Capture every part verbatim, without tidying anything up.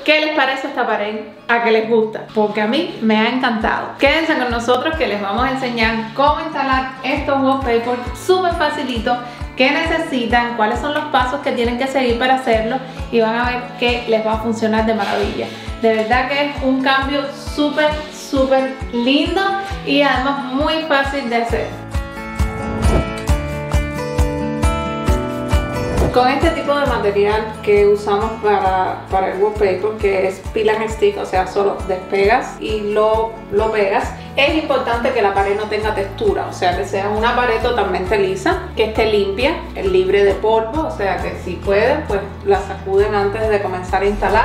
¿Qué les parece esta pared? ¿A qué les gusta? Porque a mí me ha encantado. Quédense con nosotros que les vamos a enseñar cómo instalar estos wallpapers súper facilito, qué necesitan, cuáles son los pasos que tienen que seguir para hacerlo y van a ver que les va a funcionar de maravilla. De verdad que es un cambio súper, súper lindo y además muy fácil de hacer. Con este tipo de material que usamos para, para el wallpaper, que es peel and stick, o sea, solo despegas y lo, lo pegas, es importante que la pared no tenga textura, o sea, que sea una pared totalmente lisa, que esté limpia, libre de polvo, o sea, que si pueden, pues la sacuden antes de comenzar a instalar.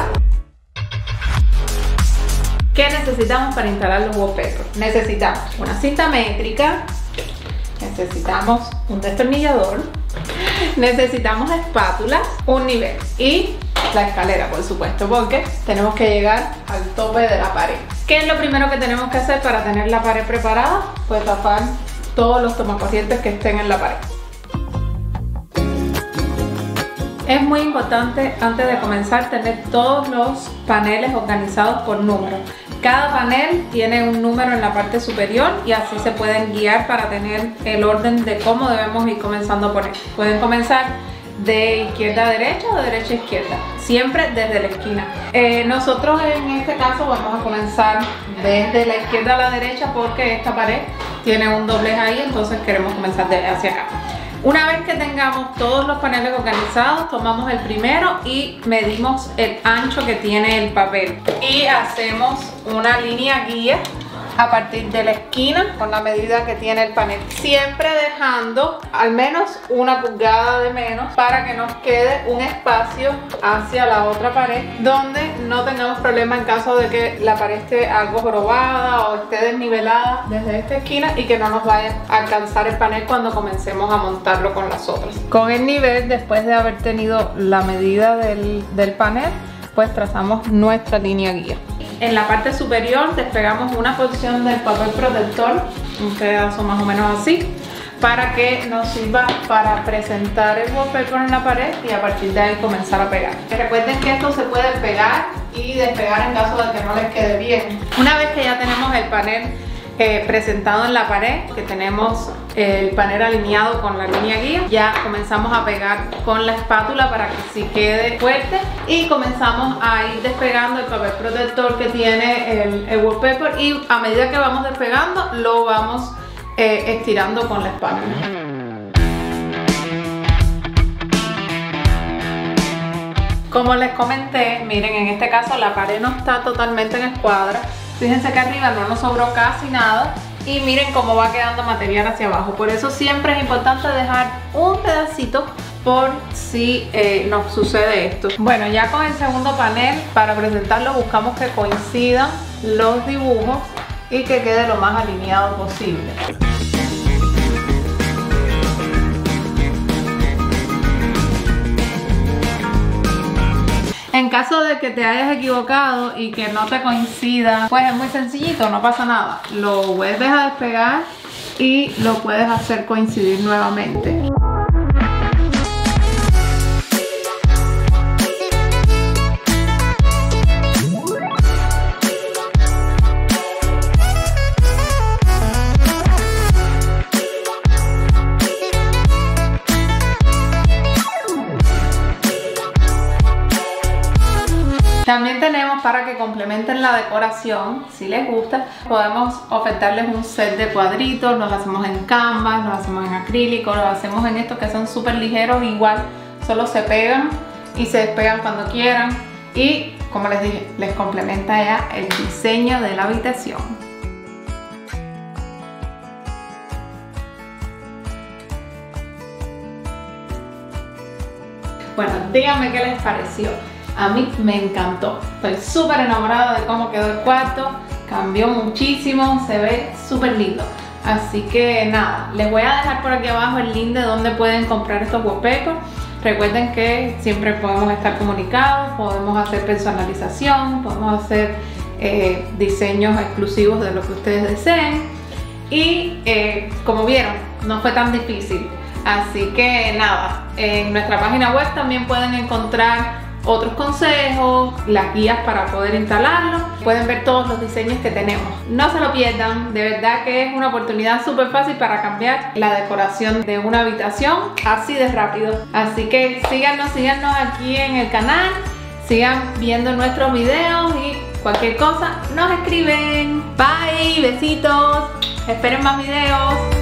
¿Qué necesitamos para instalar los wallpapers? Necesitamos una cinta métrica, necesitamos un destornillador, necesitamos espátulas, un nivel y la escalera, por supuesto, porque tenemos que llegar al tope de la pared. ¿Qué es lo primero que tenemos que hacer para tener la pared preparada? Pues tapar todos los tomacorrientes que estén en la pared. Es muy importante antes de comenzar tener todos los paneles organizados por número. Cada panel tiene un número en la parte superior y así se pueden guiar para tener el orden de cómo debemos ir comenzando a poner. Pueden comenzar de izquierda a derecha o de derecha a izquierda, siempre desde la esquina. Eh, nosotros en este caso vamos a comenzar desde la izquierda a la derecha porque esta pared tiene un doblez ahí, entonces queremos comenzar de hacia acá. Una vez que tengamos todos los paneles organizados, tomamos el primero y medimos el ancho que tiene el papel y hacemos una línea guía a partir de la esquina con la medida que tiene el panel, siempre dejando al menos una pulgada de menos para que nos quede un espacio hacia la otra pared donde no tengamos problema en caso de que la pared esté algo jorobada o esté desnivelada desde esta esquina y que no nos vaya a alcanzar el panel cuando comencemos a montarlo con las otras. Con el nivel, después de haber tenido la medida del, del panel, pues trazamos nuestra línea guía. En la parte superior despegamos una porción del papel protector, un pedazo más o menos así, para que nos sirva para presentar el wallpaper en la pared y a partir de ahí comenzar a pegar. Recuerden que esto se puede pegar y despegar en caso de que no les quede bien. Una vez que ya tenemos el panel eh, presentado en la pared, que tenemos el panel alineado con la línea guía, ya comenzamos a pegar con la espátula para que sí quede fuerte y comenzamos a ir despegando el papel protector que tiene el, el wallpaper y a medida que vamos despegando lo vamos eh, estirando con la espátula. Como les comenté, miren, en este caso la pared no está totalmente en escuadra. Fíjense que arriba no nos sobró casi nada y miren cómo va quedando material hacia abajo. Por eso siempre es importante dejar un pedacito por si eh, nos sucede esto. Bueno, ya con el segundo panel, para presentarlo buscamos que coincidan los dibujos y que quede lo más alineado posible. En caso de que te hayas equivocado y que no te coincida, pues es muy sencillito, no pasa nada. Lo vuelves a despegar y lo puedes hacer coincidir nuevamente. También tenemos, para que complementen la decoración, si les gusta, podemos ofertarles un set de cuadritos. Los hacemos en canvas, los hacemos en acrílico, los hacemos en estos que son súper ligeros, igual solo se pegan y se despegan cuando quieran. Y como les dije, les complementa ya el diseño de la habitación. Bueno, díganme qué les pareció. A mí me encantó, estoy súper enamorada de cómo quedó el cuarto, cambió muchísimo, se ve súper lindo. Así que nada, les voy a dejar por aquí abajo el link de donde pueden comprar estos wallpapers. Recuerden que siempre podemos estar comunicados, podemos hacer personalización, podemos hacer eh, diseños exclusivos de lo que ustedes deseen. Y eh, como vieron, no fue tan difícil. Así que nada, en nuestra página web también pueden encontrar otros consejos, las guías para poder instalarlo. Pueden ver todos los diseños que tenemos. No se lo pierdan, de verdad que es una oportunidad súper fácil para cambiar la decoración de una habitación así de rápido. Así que síganos, síganos aquí en el canal, sigan viendo nuestros videos y cualquier cosa nos escriben. Bye, besitos, esperen más videos.